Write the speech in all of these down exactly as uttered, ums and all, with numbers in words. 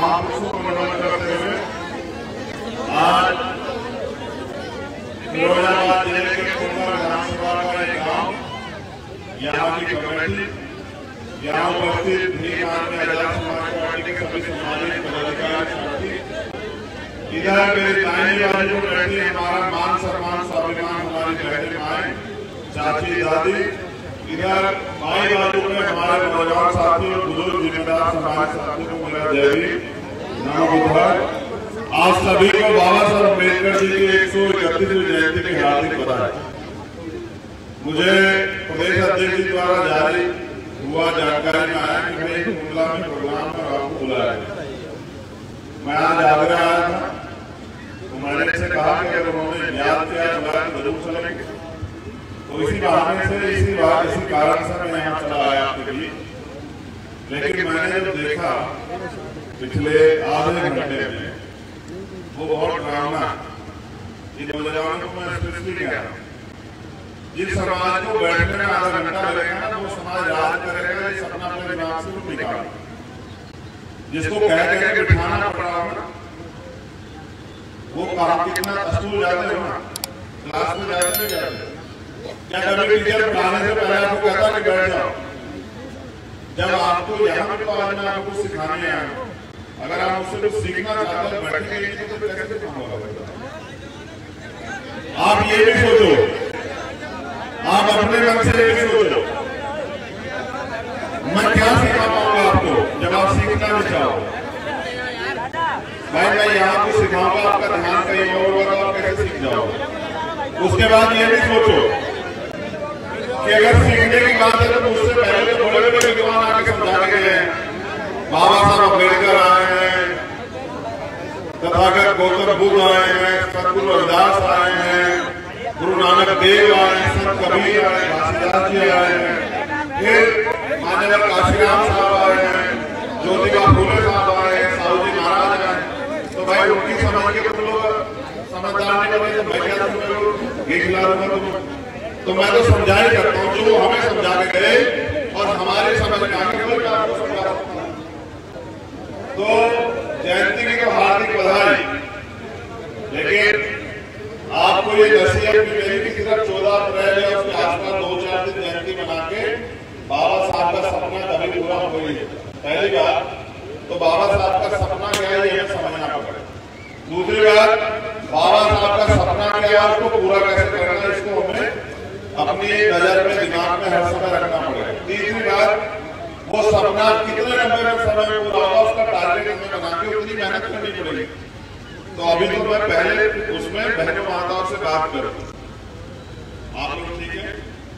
महापुरुषों को नमन करते हुए आज फिरोजाबाद जिले के कोंडा विधानसभा का एक गांव, यहाँ की कमेटी, यहाँ उपस्थित भीम आदमी आजाद समाज पार्टी के सभी सामाजिक पदाधिकारी साथी, इधर मेरे दाहिनी बाजू में बैठी हमारा मान सम्मान स्वाभिमान हमारी बहनें माएं, चाची दादी, इधर बाई बाजू में हमारे नौजवान साथी और बुजुर्ग जिम्मेदार समाज साथियों को मेरा जय भीम नमो बुद्धाय। आप सभी को बाबा साहब अम्बेडकर जी की एक सौ इकतीसवीं जयंती की हार्दिक बधाई। मुझे प्रदेश अध्यक्ष जी द्वारा जारी हुआ जानकारी में आया कि मैं कुंडला में प्रोग्राम में आपको बुलाया है। मैं आज आगरा आया था, तो मैंने इनसे कहा कि अगर उन्होंने याद किया बुलाया तो जरूर चलेंगे। तो इसी बहाने से इसी बात इसी कारण से मैं यहाँ चला आया आपके लिए। लेकिन मैंने जब देखा पिछले आधे घंटे में वो बहुत ड्रामा, इन नौजवानों को मैं स्पेशली कह रहा हूँ, जिस समाज को बैठने में आधा घंटा लगेगा ना वो समाज राज करेगा, ये सपना अपने दिमाग से वो निकाल, जिसको कह कह के बिठाना पड़ रहा होगा वो काम कितना स्कूल जाते हो ना, क्लास में जाते जाते क्या कभी टीचर पढ़ाने से पहले आपको कहता कि बैठ जाओ। जब आपको यहाँ के बारे में आपको सिखाने आए, अगर आप उससे कुछ सीखना चाहते हैं बैठेंगे तो कैसे काम होगा? आप ये भी सोचो, आप अपने मन से ये भी सोचो, मैं क्या सिखा पाऊंगा आपको जब आप सीखना नहीं चाहो? भाई मैं यहाँ को सिखाऊंगा, आपका ध्यान कहीं और होगा, आप कैसे सीख जाओगे? उसके बाद ये भी सोचो कि अगर सीखने की बात है तो मुझसे पहले तो बड़े बड़े विद्वान आके समझा गए हैं, बाबा साहब अम्बेडकर आए हैं, तथागत गौतम बुद्ध आए हैं, सतगुरु रविदास आए हैं, गुरु नानक देव आए हैं, संत कबीर आए, घासीदास जी आए हैं, फिर मान्यवर काशीराम साहब आए हैं, ज्योतिबा फूले साहब आए हैं, साहू जी महाराज आए। तो भाई उनकी समझ के तुम लोग समझदार नहीं बने तो मैं क्या समझ ये खिला दूंगा तुम? तो मैं तो समझा ही करता हूँ जो हमें समझा के गए और हमारे समझ में आगे केवल आपको समझा सकता हूँ। तो जयंती की तो हार्दिक बधाई, लेकिन आपको ये नसीहत भी मिली कि सिर्फ चौदह अप्रैल या उसके आसपास दो चार दिन जयंती मना के बाबा साहब का सपना कभी पूरा हो ही है। पहली बात तो बाबा साहब का सपना क्या है ये समझना पड़ेगा। दूसरी बात बाबा साहब का सपना क्या है उसको पूरा कैसे करना है इसको हमें अपनी नजर में दिमाग में हर समय रखना पड़ेगा। तीसरी बात वो सपना कितने लंबे में समय में पूरा होगा उसका टारगेट हमें बना के उतनी मेहनत करनी पड़ेगी। तो अभी तो मैं पहले उसमें बहनों माताओं से बात करूं, आप लोग ठीक है?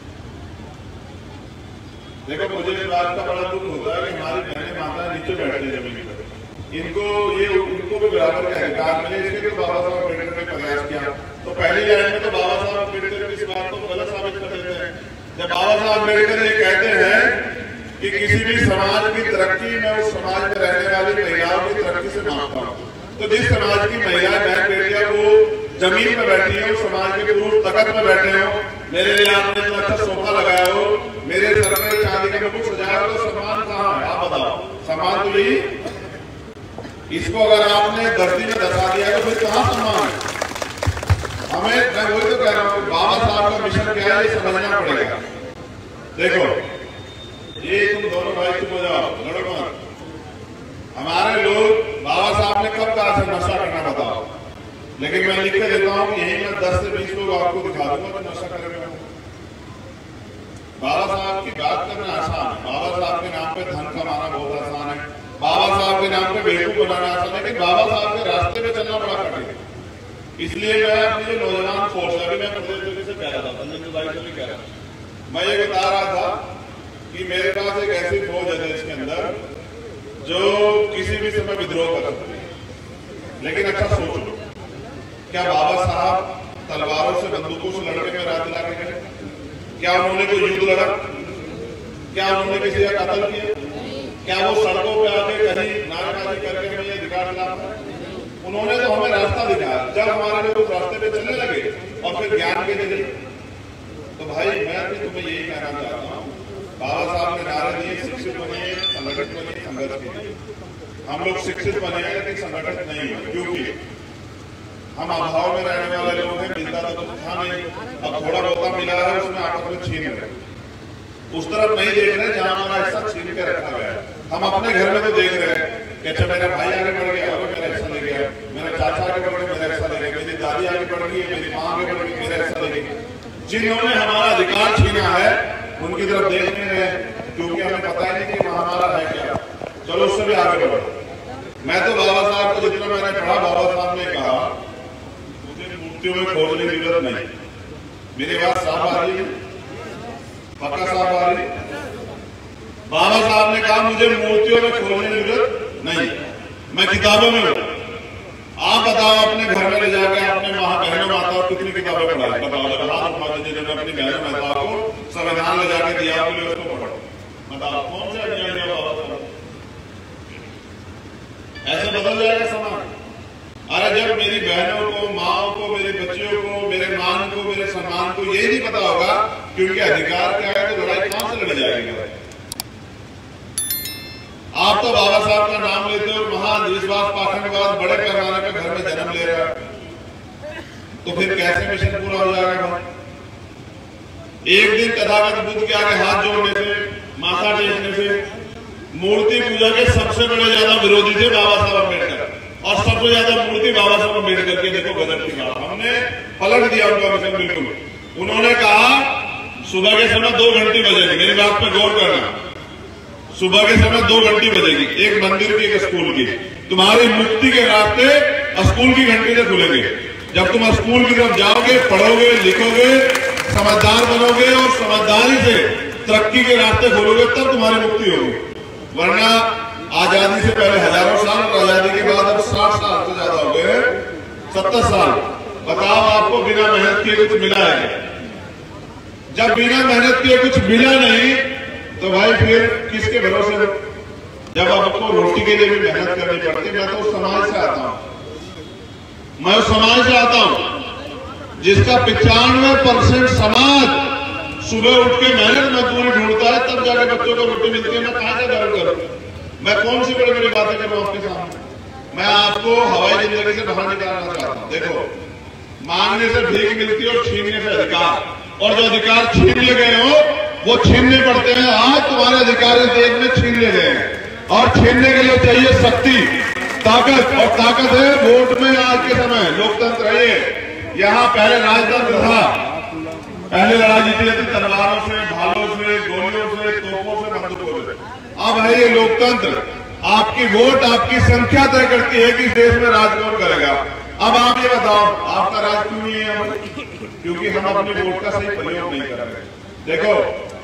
देखो मुझे इस बात का बड़ा दुख होता है कि हमारी बहनें माता नीचे बैठती है जमीन पर, इनको ये उनको भी बराबर का अधिकार मिले, इसलिए तो बाबा साहब अम्बेडकर ने प्रयास किया। तो पहली लाइन में तो बाबा साहब अम्बेडकर इस बात को गलत साबित कर देते हैं। जब बाबा साहब अम्बेडकर ये कहते हैं कि किसी भी समाज की तरक्की में उस समाज में रहने वाली महिलाओं की तरक्की से मापता हूँ, तो जिस समाज की महिला बहन बेटियां वो जमीन में बैठी है, उस समाज के पुरुष तख्त में बैठे हो, मेरे लिए आपने इतना अच्छा सोफा लगाया हो, मेरे सर में चांदी का मुकुट सजाया हो, तो सम्मान कहाँ है? आप बताओ। सम्मान तो यही, इसको अगर आपने धरती में दर्शा दिया है तो फिर कहाँ सम्मान है? हमें, मैं वही तो कह रहा हूँ बाबा साहब का मिशन क्या है ये समझना पड़ेगा। देखो ये तुम दोनों भाई चुप हो जाओ, लड़ो मत। हमारे लोग बाबा साहब ने कब कहा से नशा करना बताओ, लेकिन मैं लिख के देता हूँ कि यही मैं दस से बीस लोग आपको दिखा दूंगा तो नशा करेंगे। बाबा साहब की बात करना आसान है, बाबा साहब के नाम पे धन कमाना बहुत आसान है, बाबा साहब के नाम पे बेवकूफ बनाना आसान है, लेकिन बाबा साहब के रास्ते पे चलना बड़ा कठिन है। इसलिए मैं अपनी जो नौजवान फोर्स है, मैं प्रदेश से कह रहा था, संजय भाई से भी कह रहा था, मैं ये बता रहा था कि मेरे पास एक ऐसी फौज है देश के अंदर जो किसी भी समय विद्रोह कर सकती है। लेकिन अच्छा सोच लो, क्या बाबा साहब तलवारों से बंदूकों से लड़के में रात दिला के गए? क्या उन्होंने कोई युद्ध लड़ा? क्या उन्होंने किसी का कत्ल किया? क्या वो सड़कों पे आके कहीं नारेबाजी करके हमें ये अधिकार मिला? उन्होंने तो हमें रास्ता दिखाया। जब हमारे लोग रास्ते पे चलने लगे और फिर ज्ञान के लिए, तो भाई मैं भी तुम्हें यही कहना चाहता हूँ, बाबा साहब ने नारे दिए, शिक्षित बनिए, संगठित बनिए, संघर्ष कीजिए। हम लोग शिक्षित बने हैं लेकिन संगठित नहीं है, क्योंकि हम अभाव में रहने वाले लोग हैं। मिलता तो कुछ था नहीं, अब थोड़ा बहुत मिला है उसमें आपस में छीन रहे, उस तरफ नहीं देख रहे जहां हमारा हिस्सा छीन के रखा गया है। हम अपने घर में तो देख रहे हैं कि अच्छा मेरा भाई आगे बढ़ गया, मेरा हिस्सा ले गया, मेरा चाचा आगे बढ़ गया, मेरा हिस्सा ले गया, मेरी दादी आगे बढ़ गई, मेरी माँ आगे बढ़ गई, मेरा हिस्सा ले गई। जिन्होंने हमारा अधिकार छीना है उनकी तरफ देख नहीं रहे, क्योंकि हमें पता ही नहीं कि हमारा है क्या। चलो उससे भी आगे बढ़ो। मैं तो बाबा साहब को जितना मैंने पढ़ा, बाबा साहब ने कहा मुझे मूर्तियों में खोजने की जरूरत नहीं। मेरी बात साफ आ रही है, पक्का साफ आ रही है। बाबा साहब ने कहा मुझे मूर्तियों में खोजने की जरूरत नहीं, मैं किताबों में हूं। आप बताओ अपने घर में ले जाकर अपने माँ बहनों माताओं कितनी किताबें पढ़ाई, बताओ। जिन्होंने अपनी बहनों माताओं को संविधान ले जाकर दिया, बोले उसको पढ़ो, बताओ कौन सा ज्ञान दिया बाबा साहब? ऐसे बदल जाएगा समाज। अरे जब मेरी बहनों को, माओ को, मेरे बच्चियों को, मेरे मान को, मेरे सम्मान को ये नहीं पता होगा कि उनके अधिकार क्या है, तो लड़ाई कहां से लड़ी जाएगी? आप तो बाबा साहब का नाम लेते हो, महाअंधविश्वास पाखंडवाद बड़े पैमाने पर घर में जन्म ले रहा है, तो फिर कैसे मिशन पूरा हो जाएगा? एक दिन तथागत बुद्ध के आगे हाथ जोड़ने से, माथा टेकने से, मूर्ति पूजा के सबसे बड़े ज्यादा विरोधी थे बाबा साहब अम्बेडकर, और सबसे ज्यादा मूर्ति बाबा साहब अम्बेडकर की। देखो गजब की बात, हमने पलट दिया उनका मिशन बिल्कुल। उन्होंने कहा सुबह के समय दो घंटी बजेगी, मेरी बात पर गौर करना, सुबह के समय दो घंटी बजेगी, एक मंदिर की एक स्कूल की। तुम्हारी मुक्ति के रास्ते स्कूल की घंटी से खुलेंगे। जब तुम स्कूल की तरफ जाओगे, पढ़ोगे, लिखोगे, समझदार बनोगे और समझदारी से तरक्की के रास्ते खोलोगे, तब तुम्हारी मुक्ति होगी। वरना आजादी से पहले हजारों साल और आजादी के बाद अब साठ साल से ज्यादा हो गए, सत्तर साल। बताओ आपको बिना मेहनत किए कुछ मिला है? जब बिना मेहनत किए कुछ मिला नहीं तो भाई फिर किसके भरोसे हो? जब आपको रोटी के लिए भी मेहनत करनी पड़ती। मैं तो उस समाज से आता हूं, मैं उस समाज से आता हूं जिसका पिचानवे परसेंट समाज सुबह उठ के मेहनत मजदूरी ढूंढता है, तब जाके बच्चों को रोटी मिलती है। मैं कहां से गर्व करूं? मैं कौन सी बड़ी बड़ी बातें कर रहा हूं आपके सामने? मैं आपको हवाई जिंदगी से बाहर निकालना चाहता हूं। देखो, मांगने से भीख मिलती है और छीनने से अधिकार, और जो अधिकार छीन ले गए हो वो छीनने पड़ते हैं। आज तुम्हारे अधिकार इस देश में छीन ले गए हैं, और छीनने के लिए चाहिए शक्ति, ताकत, और ताकत है वोट में। आज के समय लोकतंत्र है ये। यहाँ पहले राजतंत्र था, पहले लड़ाई जीती जाती तलवारों से, भालों से, गोलियों से, तोपों से, बंदूकों से। अब है ये लोकतंत्र। आपकी वोट आपकी संख्या तय करती है कि इस देश में राज कौन करेगा। अब आप ये बताओ आपका राज क्यों नहीं है? क्योंकि हम अपनी वोट का सही प्रयोग नहीं कर रहे। देखो,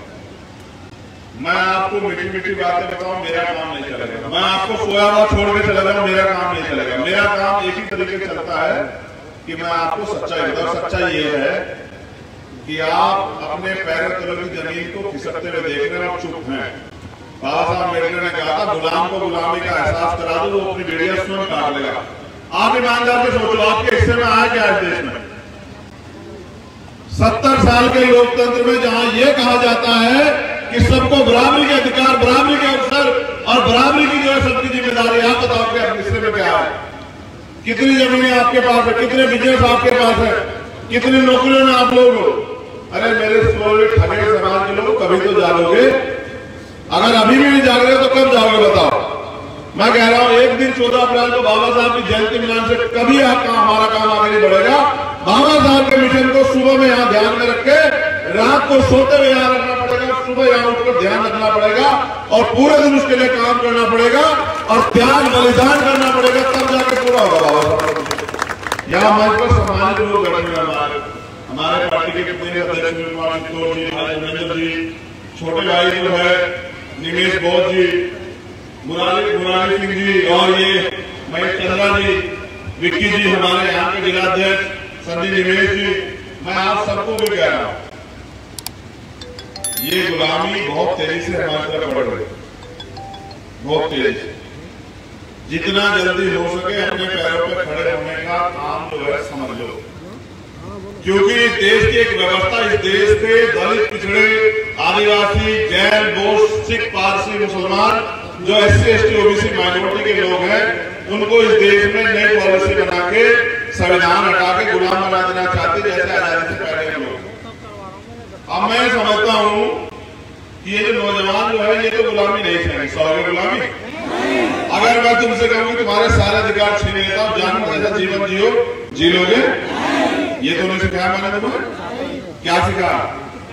मैं आपको मीठी मीठी बातें बताऊं, मेरा काम नहीं चलेगा। मैं आपको सोया हुआ छोड़ के चला जाऊं, मेरा काम नहीं चलेगा। मेरा काम एक ही तरीके से चलता है कि मैं आपको सच्चाई बताऊं। सच्चाई ये है कि आप अपने पैरों तले की जमीन को खिसकते हुए देख रहे हैं और चुप हैं। बाबा साहब अम्बेडकर ने कहा था, गुलाम को गुलामी का एहसास करा दो, वो अपनी बेड़ियां स्वयं काट लेगा। आप ईमानदार से सोचो, आपके हिस्से में आया क्या इस देश में? सत्तर साल के लोकतंत्र में जहां यह कहा जाता है कि सबको बराबरी के अधिकार, बराबरी के अवसर और बराबरी की जो है सबकी जिम्मेदारी। आप बताओ क्या हिस्से में क्या है? कितनी जमीनें आपके पास है? कितने बिजनेस आपके पास है? कितनी नौकरियों में आप लोग हो? अरे मेरे सोए ठगे समाज के लोग, कभी तो जागोगे। अगर अभी भी नहीं जाग रहे तो कब जाओगे बताओ? मैं कह रहा हूं एक दिन चौदह अप्रैल को बाबा साहब की जयंती मिलाने से कभी आपका हमारा काम आगे नहीं बढ़ेगा। बाबा साहब के मिशन को सुबह में यहाँ ध्यान में रख के, रात को सोते हुए यहाँ रखना पड़ेगा, सुबह यहाँ उठकर ध्यान रखना पड़ेगा, और पूरे दिन उसके लिए काम करना पड़ेगा, और त्याग बलिदान करना पड़ेगा, तब जाके पूरा होगा बाबा साहब। यहाँ मंच पर सम्मानित लोग बैठे हैं, हमारे हमारे पार्टी के कितने अध्यक्ष जी, छोटे भाई जो है निमेश बौद्ध जी, मुरारी मुरारी सिंह जी, और ये महेश चंद्रा जी, विक्की जी, हमारे यहाँ के जिलाध्यक्ष संजय निमेश जी। मैं आप सबको भी कह रहा हूं, ये गुलामी बहुत तेजी से हमारी तरफ बढ़ रही है, बहुत तेजी से। जितना जल्दी हो सके अपने पैरों पर खड़े होने का काम जो है समझ लो, क्योंकि देश की एक व्यवस्था, इस देश के दलित, पिछड़े, आदिवासी, जैन, बौद्ध, सिख, पारसी, मुसलमान जो S C S T OBC minority के लोग हैं उनको इस देश में नई पॉलिसी बना के संविधान हटा के गुलाम बना देना चाहते जैसे आजादी से पहले के लोग। अब मैं समझता हूं कि ये जो नौजवान जो है ये तो गुलामी नहीं चाहिए, सौगे गुलामी। अगर मैं तुमसे कहूँ तुम्हारे सारे अधिकार छीन लेता हूँ, जानवर जैसा जीवन जियो, जी लोगे? ये तो नहीं सिखाया मैंने तुम्हें। क्या सिखाया?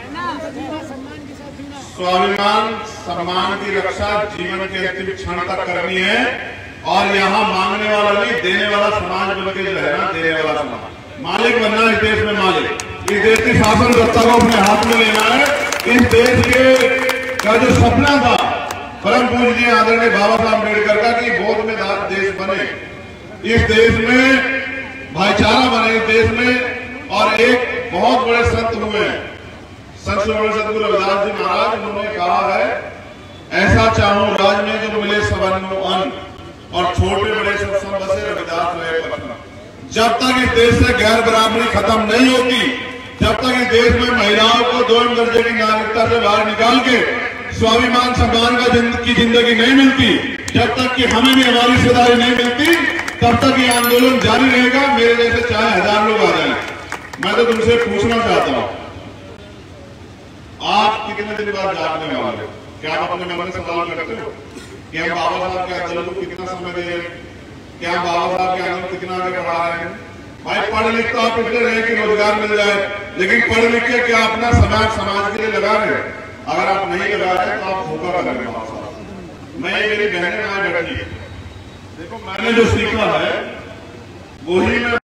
स्वाभिमान सम्मान की रक्षा जीवन के अंतिम क्षण तक करनी है, और यहाँ मांगने वाला नहीं देने वाला समाज बनके जो है ना, देने वाला समाज, मालिक बनना इस देश में, मालिक इस देश की शासन सत्ता को अपने हाथ में लेना है। इस देश के का जो सपना था परम पूज्य आदरणीय बाबा साहब अम्बेडकर का कि बोध में देश बने, इस देश में भाईचारा बने, इस देश में, और एक बहुत बड़े संत हुए हैं, संत सदगुरु रविदास जी महाराज, उन्होंने कहा है ऐसा चाहूं राज में जो मिले सबन्नु अन्न, और छोटे बड़े सब सब बसे रविदास हुए पतना। जब तक इस देश से गैर बराबरी खत्म नहीं होती, जब तक इस देश में महिलाओं को दो दर्जे की नागरिकता से बाहर निकाल के स्वाभिमान सम्मान का जिंद, की जिंदगी नहीं मिलती, जब तक कि हमें भी हमारी हिस्सेदारी नहीं मिलती, तब तक ये आंदोलन जारी रहेगा। मेरे जैसे चाहे हजार लोग आ जाए। मैं तो तुमसे पूछना चाहता हूं, आप कितने दिन बाद जागने वाले हो? क्या आप अपने मन में सवाल करते हो कि हम बाबा साहब के आंदोलन को कितना समय दे रहे हैं? क्या हम बाबा साहब के आंदोलन कितना आगे बढ़ा रहे हैं? भाई पढ़ लिख तो आप इसलिए रहे कि रोजगार मिल जाए, लेकिन पढ़ लिख के क्या अपना समाज समाज के लिए लगा रहे हैं? अगर आप नहीं लगा रहे तो आप धोखा कर रहे हैं। मैं ये मेरी बहनें यहाँ बैठी, देखो मैंने जो सीखा है वही मैं